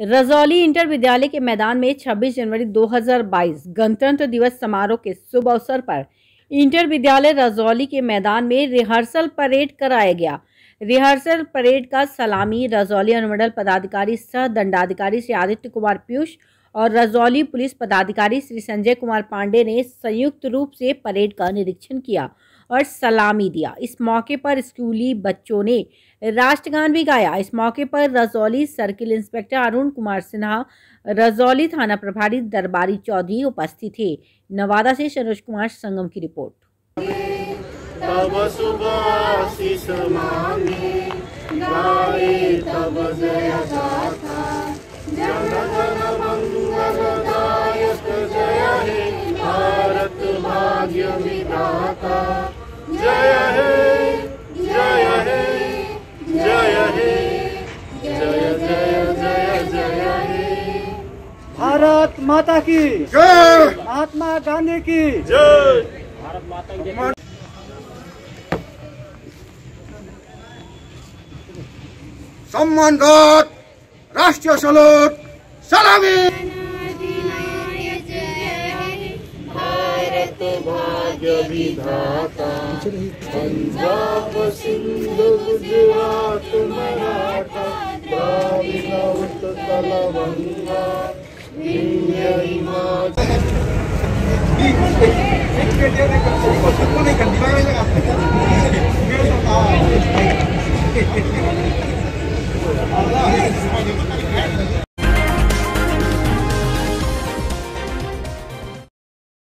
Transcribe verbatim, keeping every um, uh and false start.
Rajauli inter विद्यालय के मैदान में छब्बीस जनवरी दो हज़ार बाईस गणतंत्र दिवस समारोह के शुभ अवसर पर इंटर विद्यालय रजौली के मैदान में रिहर्सल परेड कराया गया। रिहर्सल परेड का सलामी रजौली अनुमंडल पदाधिकारी सह दंडाधिकारी श्री आदित्य कुमार पीयूष और रजौली पुलिस पदाधिकारी श्री संजय कुमार पांडे ने संयुक्त रूप से परेड का निरीक्षण किया और सलामी दिया। इस मौके पर स्कूली बच्चों ने राष्ट्रगान भी गाया। इस मौके पर रजौली सर्किल इंस्पेक्टर अरुण कुमार सिन्हा, रजौली थाना प्रभारी दरबारी चौधरी उपस्थित थे। नवादा से सनोज कुमार संगम की रिपोर्ट। तब सुभाषिष मांगे गाए तब जय गाथा, जन जन मंगलदायक जय हे भारत भाग्य विधाता। जय हे जय हे जय हे जय जय जय जय हे। भारत माता की जय, महात्मा गांधी की जय। भारत माता की सम्मानगत राष्ट्रीय सलूट सलामी। भारत भाग्य विधाता, पंजाब सिंध गुजरात मराठा द्राविड़ उत्कल गंगा विंध्य हिमाचल। Allah